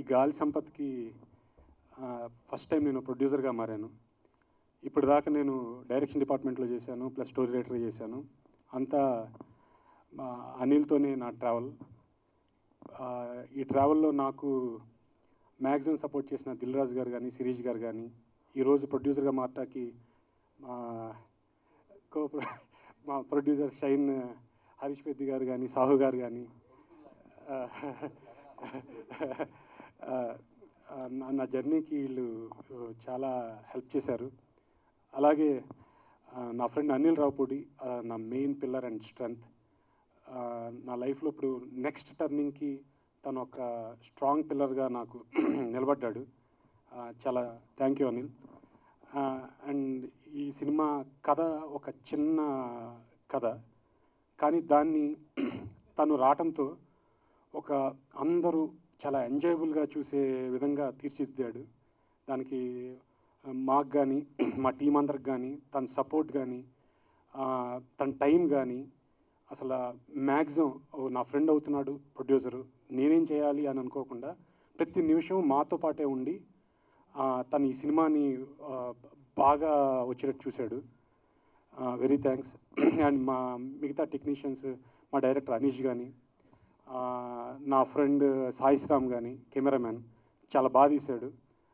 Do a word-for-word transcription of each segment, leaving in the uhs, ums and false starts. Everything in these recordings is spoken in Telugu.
గాలి సంపత్కి ఫస్ట్ టైం నేను ప్రొడ్యూసర్గా మారాను. ఇప్పుడు దాకా నేను డైరెక్షన్ డిపార్ట్మెంట్లో చేశాను, ప్లస్ స్టోరీ రైటర్ చేశాను. అంతా అనిల్తోనే నా ట్రావెల్. ఈ ట్రావెల్లో నాకు మ్యాక్సిమం సపోర్ట్ చేసిన దిల్ రాజు గారు కానీ, శిరీష్ గారు కానీ, ఈరోజు ప్రొడ్యూసర్గా మారటానికి మా కో మా ప్రొడ్యూసర్ షైన్ హరీష్ పెద్ది గారు కానీ, సాహు గారు కానీ నా జర్నీకి వీళ్ళు చాలా హెల్ప్ చేశారు. అలాగే నా ఫ్రెండ్ అనిల్ రావుపూడి నా మెయిన్ పిల్లర్ అండ్ స్ట్రెంగ్త్. నా లైఫ్లో ఇప్పుడు నెక్స్ట్ టర్నింగ్కి తను ఒక స్ట్రాంగ్ పిల్లర్గా నాకు నిలబడ్డాడు. చాలా థ్యాంక్ యూ అనిల్. అండ్ ఈ సినిమా కథ ఒక చిన్న కథ, కానీ దాన్ని తను రావటంతో ఒక అందరూ చాలా ఎంజాయబుల్గా చూసే విధంగా తీర్చిదిద్దాడు. దానికి మాకు కానీ, మా టీం అందరికి కానీ, తన సపోర్ట్ కానీ, తన టైం కానీ, అసలు మ్యాక్సిమం నా ఫ్రెండ్ అవుతున్నాడు ప్రొడ్యూసరు, నేనేం చేయాలి అని అనుకోకుండా ప్రతి నిమిషం మాతో పాటే ఉండి తను ఈ సినిమాని బాగా వచ్చేటట్టు చూశాడు. Very thanks. అండ్ మా మిగతా టెక్నీషియన్స్, మా డైరెక్టర్ అనీష్ కానీ, నా ఫ్రెండ్ సాయి శ్రామ్ కానీ, కెమెరామ్యాన్ చాలా బాగా తీశాడు.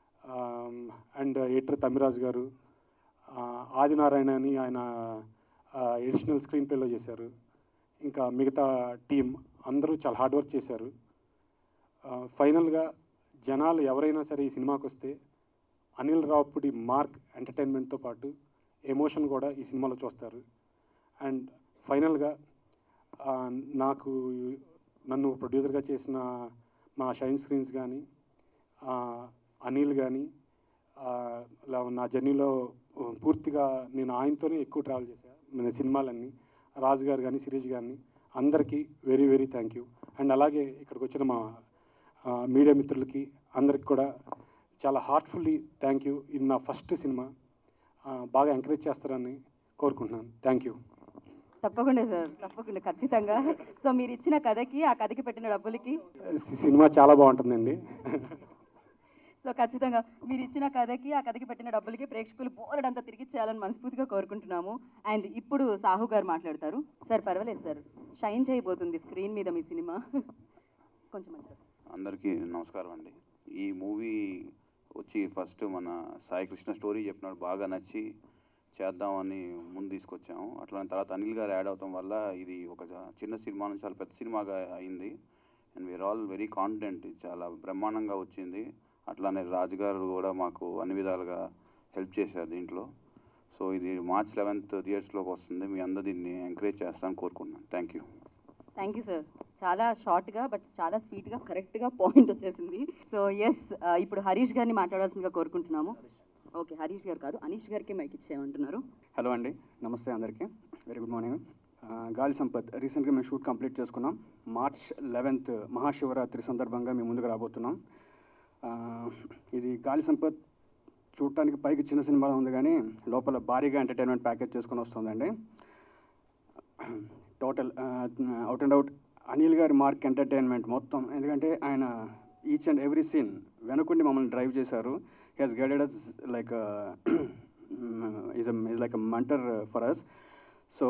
అండ్ ఎడిటర్ తమిరాజు గారు, ఆదినారాయణ అని ఆయన ఎడిషనల్ స్క్రీన్ ప్లేలో చేశారు. ఇంకా మిగతా టీం అందరూ చాలా హార్డ్ వర్క్ చేశారు. ఫైనల్గా జనాలు ఎవరైనా సరే ఈ సినిమాకి వస్తే అనిల్ రావుపూడి మార్క్ ఎంటర్టైన్మెంట్తో పాటు ఎమోషన్ కూడా ఈ సినిమాలో చూస్తారు. అండ్ ఫైనల్గా నాకు నన్ను ప్రొడ్యూసర్గా చేసిన మా షైన్ స్క్రీన్స్ కానీ, అనిల్ కానీ, నా జర్నీలో పూర్తిగా నేను ఆయనతోనే ఎక్కువ ట్రావెల్ చేశాను నేను సినిమాలన్నీ. రాజు గారు కానీ, శిరీష్ గారిని అందరికీ very very thank you. And అలాగే ఇక్కడికి వచ్చిన మా మీడియా మిత్రులకి అందరికి కూడా చాలా హార్ట్ఫుల్లీ థ్యాంక్ యూ. ఇది నా ఫస్ట్ సినిమా, బాగా ఎంకరేజ్ చేస్తారని కోరుకుంటున్నాను. Thank you. తప్పకుండా సార్, తప్పకుండా, ఖచ్చితంగా. సో మీరు ఇచ్చిన కథకి, ఆ కథకి పెట్టిన డబ్బులకి సినిమా చాలా బాగుంటుందండి. సో ఖచ్చితంగా మీరు ఇచ్చిన కథకి, ఆ కథకి పెట్టిన డబ్బులకి ప్రేక్షకులు బోలెడంతా తిరిగి చేయాలని మనస్ఫూర్తిగా కోరుకుంటున్నాము. అండ్ ఇప్పుడు సాహు గారు మాట్లాడతారు. సార్ పర్వాలేదు సార్, షైన్ చేయబోతుంది స్క్రీన్ మీద మీ సినిమా. కొంచెం అందరికీ నమస్కారం అండి. ఈ మూవీ వచ్చి ఫస్ట్ మన సాయి కృష్ణ స్టోరీ చెప్పినాడు, బాగా నచ్చి చేద్దామని ముందు తీసుకొచ్చాము. అట్లా తర్వాత అనిల్ గారు యాడ్ అవటం వల్ల ఇది ఒక చిన్న సినిమా నుంచి చాలా పెద్ద సినిమాగా అయింది. And we are all very confident, చాలా బ్రహ్మాండంగా వచ్చింది. అట్లానే రాజుగారు కూడా మాకు అన్ని విధాలుగా హెల్ప్ చేశారు దీంట్లో. సో ఇది మార్చ్ లెవెన్త్ థియేటర్స్లోకి వస్తుంది. మీ అందరూ దీన్ని ఎంకరేజ్ చేస్తారని కోరుకుంటున్నాను. Thank you. Thank you sir. చాలా షార్ట్గా బట్ చాలా స్వీట్గా కరెక్ట్గా పాయింట్ వచ్చేసింది. సో ఎస్, ఇప్పుడు హరీష్ గారిని మాట్లాడాల్సిందిగా కోరుకుంటున్నాము. ఓకే, హరీష్ గారు కాదు, అనీష్ గారికి మైక్ ఇచ్చేయమంటున్నారు. హలో అండి, నమస్తే అందరికీ, వెరీ గుడ్ మార్నింగ్. గాలి సంపత్ రీసెంట్గా మేము షూట్ కంప్లీట్ చేసుకున్నాం. మార్చ్ లెవెన్త్ మహాశివరాత్రి సందర్భంగా మేము ముందుకు రాబోతున్నాం. ఇది గాలి సంపత్ చూడటానికి పైకి చిన్న సినిమా ఉంది, కానీ లోపల భారీగా ఎంటర్టైన్మెంట్ ప్యాకేజ్ చేసుకొని వస్తుందండి. Total out and out Anil గారి మార్క్ ఎంటర్టైన్మెంట్ మొత్తం. ఎందుకంటే ఆయన ఈచ్ అండ్ ఎవ్రీ సీన్ వెనుకుండి మమ్మల్ని డ్రైవ్ చేశారు. He has guided us like is is like a mentor for us. So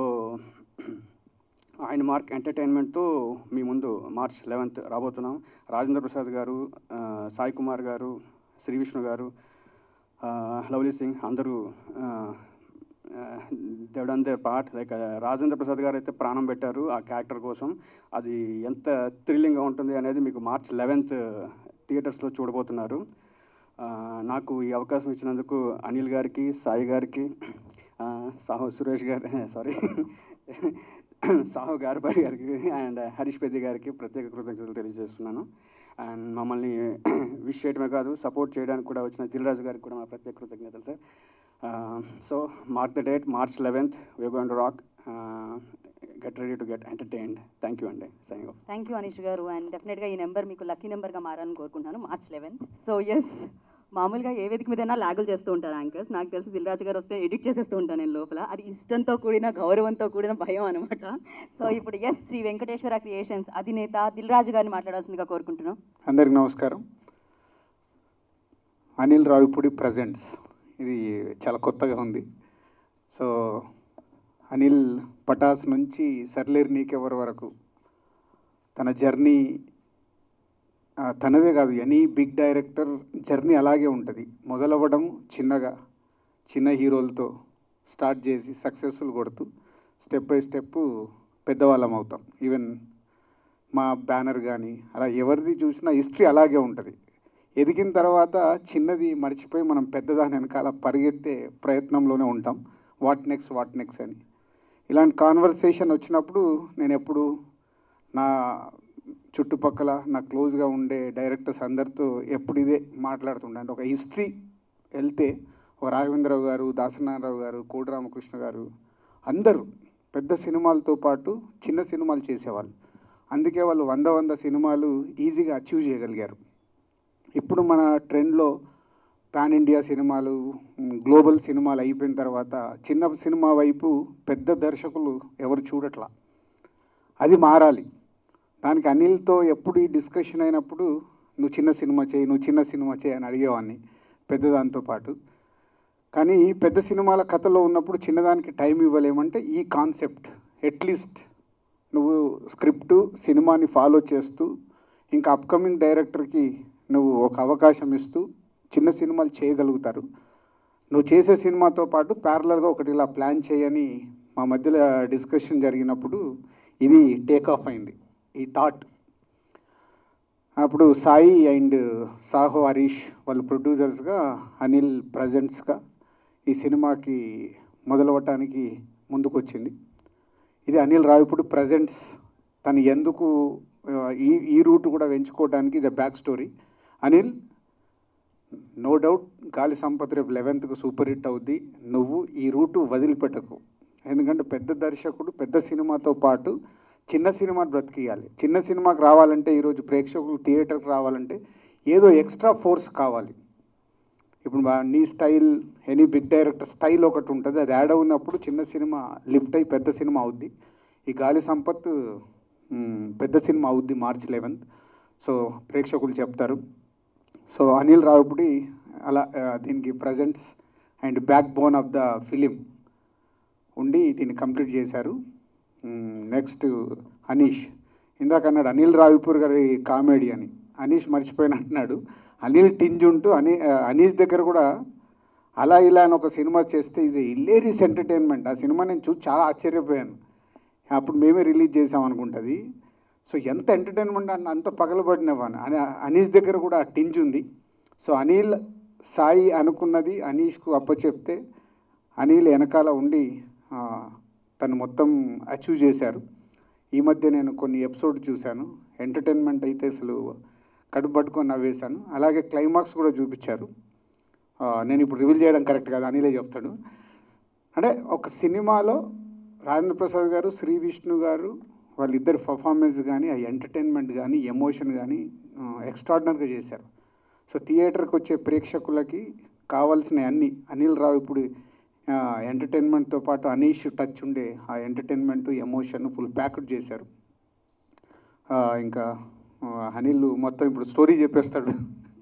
ఆయన మార్క్ ఎంటర్టైన్మెంట్తో మీ ముందు మార్చ్ లెవెన్త్ రాబోతున్నాం. రాజేంద్ర ప్రసాద్ గారు, సాయి కుమార్ గారు, శ్రీ విష్ణు గారు, లవ్లీ సింగ్ అందరూ they done their part. Like Rajendra Prasad గారు అయితే ప్రాణం పెట్టారు ఆ క్యారెక్టర్ కోసం. అది ఎంత థ్రిల్లింగ్గా ఉంటుంది అనేది మీకు మార్చ్ లెవెన్త్ థియేటర్స్లో చూడబోతున్నారు. నాకు ఈ అవకాశం ఇచ్చినందుకు అనిల్ గారికి, సాయి గారికి, సాహు సురేష్ గారి సారీ సాహు గారిపాటి గారికి అండ్ హరీష్ పెద్ది గారికి ప్రత్యేక కృతజ్ఞతలు తెలియజేస్తున్నాను. అండ్ మమ్మల్ని విష్ చేయడమే కాదు, సపోర్ట్ చేయడానికి కూడా వచ్చిన దిల్ రాజు గారికి కూడా మా ప్రత్యేక కృతజ్ఞతలు sir. So mark the date, March eleventh, we're going to rock. Get ready to get entertained. Thank you అండి. Signing off. Thank you Anish గారు. అండ్ డెఫినెట్గా ఈ నెంబర్ మీకు లక్కీ నెంబర్గా మారాలని కోరుకుంటున్నాను, మార్చ్ లెవెన్త్. సో ఎస్, మామూలుగా ఏ వేదిక మీదైనా లాగులు చేస్తూ ఉంటారు యాంకర్స్. నాకు తెలిసి దిల్ రాజు గారు వస్తే ఎడిట్ చేసేస్తూ ఉంటాను నేను లోపల. అది ఇష్టంతో కూడిన, గౌరవంతో కూడిన భయం అనమాట. సో ఇప్పుడు ఎస్, శ్రీ వెంకటేశ్వర క్రియేషన్స్ అధినేత దిల్ రాజు గారిని మాట్లాడాల్సిందిగా కోరుకుంటున్నాం. అందరికి నమస్కారం. అనిల్ రావిపూడి ప్రజెంట్స్. ఇది చాలా కొత్తగా ఉంది. సో అనిల్ పటాస్ నుంచి సర్లేరు నీకెవరి వరకు తన జర్నీ తనదే కాదు, ఎనీ బిగ్ డైరెక్టర్ జర్నీ అలాగే ఉంటుంది. మొదలవ్వడం చిన్నగా, చిన్న హీరోలతో స్టార్ట్ చేసి సక్సెస్ఫుల్ కొడుతూ స్టెప్ బై స్టెప్ పెద్దవాళ్ళం అవుతాం. ఈవెన్ మా బ్యానర్ కానీ అలా ఎవరిది చూసినా హిస్టరీ అలాగే ఉంటుంది. ఎదిగిన తర్వాత చిన్నది మర్చిపోయి మనం పెద్దదాని వెనకాల పరిగెత్తే ప్రయత్నంలోనే ఉంటాం. వాట్ నెక్స్ట్ వాట్ నెక్స్ట్ అని. ఇలాంటి కాన్వర్సేషన్ వచ్చినప్పుడు నేను ఎప్పుడు నా చుట్టుపక్కల నాకు క్లోజ్గా ఉండే డైరెక్టర్స్ అందరితో ఎప్పుడు ఇదే మాట్లాడుతుండే. అంటే ఒక హిస్టరీ వెళ్తే ఒక రాఘవేంద్రరావు గారు, దాసనారాయణరావు గారు, కోడి రామకృష్ణ గారు అందరూ పెద్ద సినిమాలతో పాటు చిన్న సినిమాలు చేసేవాళ్ళు. అందుకే వాళ్ళు వంద వంద సినిమాలు ఈజీగా అచీవ్ చేయగలిగారు. ఇప్పుడు మన ట్రెండ్లో పాన్ ఇండియా సినిమాలు, గ్లోబల్ సినిమాలు అయిపోయిన తర్వాత చిన్న సినిమా వైపు పెద్ద దర్శకులు ఎవరు చూడట్లా. అది మారాలి. దానికి అనిల్తో ఎప్పుడు ఈ డిస్కషన్ అయినప్పుడు నువ్వు చిన్న సినిమా చేయి, నువ్వు చిన్న సినిమా చేయి అని అడిగేవాడిని పెద్దదాంతో పాటు. కానీ పెద్ద సినిమాల కథలో ఉన్నప్పుడు చిన్నదానికి టైం ఇవ్వలేమంటే ఈ కాన్సెప్ట్ అట్లీస్ట్ నువ్వు స్క్రిప్టు సినిమాని ఫాలో చేస్తూ ఇంకా అప్కమింగ్ డైరెక్టర్కి నువ్వు ఒక అవకాశం ఇస్తూ చిన్న సినిమాలు చేయగలుగుతారు. నువ్వు చేసే సినిమాతో పాటు ప్యారలల్గా ఒకటి ఇలా ప్లాన్ చేయని మా మధ్యలో డిస్కషన్ జరిగినప్పుడు ఇది టేక్ ఆఫ్ అయింది ఈ థాట్. అప్పుడు సాయి అండ్ సాహో హరీష్ వాళ్ళు ప్రొడ్యూసర్స్గా, అనిల్ ప్రజెంట్స్గా ఈ సినిమాకి మొదలవటానికి ముందుకు వచ్చింది. ఇది అనిల్ రావిపూడి ప్రజెంట్స్. తను ఎందుకు ఈ ఈ రూట్ కూడా ఎంచుకోవడానికి ఇది back story. Anil no doubt Gaali Sampath రేపు లెవెన్త్కు సూపర్ హిట్ అవుద్ది. నువ్వు ఈ రూటు వదిలిపెట్టకు. ఎందుకంటే పెద్ద దర్శకుడు పెద్ద సినిమాతో పాటు చిన్న సినిమాని బ్రతికియాలి. చిన్న సినిమాకి రావాలంటే ఈరోజు ప్రేక్షకులు థియేటర్కి రావాలంటే ఏదో ఎక్స్ట్రా ఫోర్స్ కావాలి. ఇప్పుడు నీ style, any big director style ఒకటి ఉంటుంది, అది యాడ్ అవునప్పుడు చిన్న సినిమా లిఫ్ట్ అయ్యి పెద్ద సినిమా అవుద్ది. ఈ గాలి సంపత్ పెద్ద సినిమా అవుద్ది మార్చ్ లెవెన్త్. సో ప్రేక్షకులు చెప్తారు. సో అనిల్ రావిపూడి అలా దీనికి presents and backbone of the film ఉండి దీన్ని కంప్లీట్ చేశారు. నెక్స్ట్ అనీష్. ఇందాక అన్నాడు అనిల్ రావిపూర్ గారి కామెడీ అని. అనీష్ మర్చిపోయిన అంటున్నాడు. అనిల్ టింజ్ ఉంటూ అని అనీష్ దగ్గర కూడా అలా ఇలా అని ఒక సినిమా చేస్తే ఇది హిలేరియస్ ఎంటర్టైన్మెంట్. ఆ సినిమా నేను చూసి చాలా ఆశ్చర్యపోయాను. అప్పుడు మేమే రిలీజ్ చేసాం అనుకుంటుంది. సో ఎంత ఎంటర్టైన్మెంట్ అన్న అంత పగలబడినవాను అని అనీష్ దగ్గర కూడా ఆ టింజ్ ఉంది. సో అనిల్ సాయి అనుకున్నది అనీష్కు అప్పచెప్తే అనిల్ వెనకాల ఉండి తను మొత్తం అచీవ్ చేశారు. ఈ మధ్య నేను కొన్ని ఎపిసోడ్ చూశాను. ఎంటర్టైన్మెంట్ అయితే అసలు కడుపు పట్టుకొని నవ్వేశాను. అలాగే క్లైమాక్స్ కూడా చూపించారు. నేను ఇప్పుడు రివీల్ చేయడం కరెక్ట్ కాదు, అనిలే చెప్తాడు. అంటే ఒక సినిమాలో రాజేంద్ర ప్రసాద్ గారు, శ్రీ విష్ణు గారు వాళ్ళిద్దరు పర్ఫార్మెన్స్ కానీ, ఆ ఎంటర్టైన్మెంట్ కానీ, ఎమోషన్ కానీ ఎక్స్ట్రాడినరీగా చేశారు. సో థియేటర్కి వచ్చే ప్రేక్షకులకి కావాల్సిన అన్ని అనిల్ రావిపూడి ఎంటర్టైన్మెంట్తో పాటు అనీష్ టచ్ ఉండే ఆ ఎంటర్టైన్మెంట్, ఎమోషన్ ఫుల్ ప్యాక్డ్ చేశారు. ఇంకా అనిల్ మొత్తం ఇప్పుడు స్టోరీ చెప్పేస్తాడు.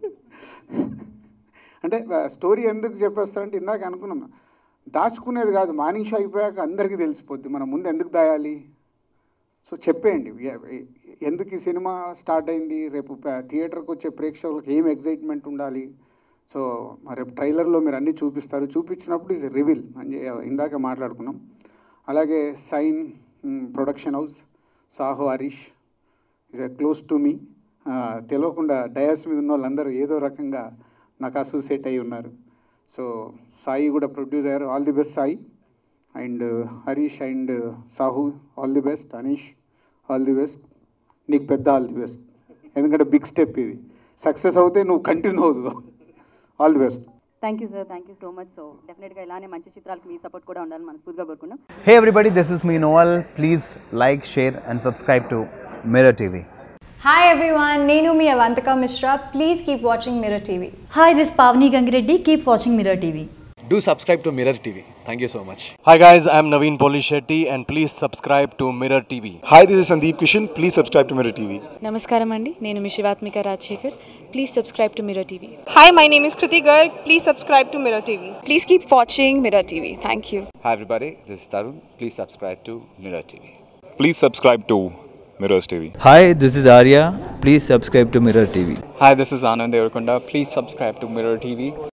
అంటే స్టోరీ ఎందుకు చెప్పేస్తాడంటే ఇందాక అనుకున్నాం, దాచుకునేది కాదు, మార్నింగ్ షో అయిపోయాక అందరికీ తెలిసిపోద్ది. మనం ముందు ఎందుకు దాయాలి? సో చెప్పేయండి ఎందుకు ఈ సినిమా స్టార్ట్ అయింది, రేపు థియేటర్కి వచ్చే ప్రేక్షకులకు ఏం ఎగ్జైట్మెంట్ ఉండాలి. సో రేపు ట్రైలర్లో మీరు అన్నీ చూపిస్తారు. చూపించినప్పుడు ఇది రివీల్ అని ఇందాక మాట్లాడుకున్నాం. అలాగే sign production house, Sahu Harish is close to me. తెలియకుండా డయాస్ మీద ఉన్న వాళ్ళందరూ ఏదో రకంగా నాకు అసోసియేట్ అయి ఉన్నారు. సో సాయి కూడా ప్రొడ్యూస్ అయ్యారు. All the best Sai and Harish and Sahu, all the best. Anish all the best. నీకు పెద్ద ఆల్ ది బెస్ట్, ఎందుకంటే బిగ్ స్టెప్ ఇది. సక్సెస్ అవుతే నువ్వు కంటిన్యూ అవుతుందో. All the best. Thank you sir, thank you so much. So డెఫినెట్గా ఇలానే మంచి చిత్రాలకు మీ సపోర్ట్ కూడా ఉండాలని మనస్ఫూర్తిగా కోరుకున్నాం. Hey everybody, this is me Noel. Please like, share and subscribe to Mirror T V. Hi everyone, Nenu mi Avantika Mishra. Please keep watching Mirror T V. Hi, this is Pavni Gangireddy. Keep watching Mirror T V. Do subscribe to Mirror T V. Thank you so much. Hi guys, I'm Naveen Polishetty and please subscribe to Mirror T V. Hi, this is Sandeep Kishan. Please subscribe to Mirror T V. నమస్కారం అండి, నేను మీ Shivathmika Rajasekhar. Please subscribe to Mirror TV. Hi, my name is Kriti Garg. Please subscribe to Mirror T V. Please keep watching Mirror TV. Thank you. Hi everybody, this is Tarun. Please subscribe to Mirror T V. Please subscribe to Mirrors T V. Hi, this is Arya. Please subscribe to Mirror T V. Hi, this is Anand Devarakonda. Please subscribe to Mirror T V.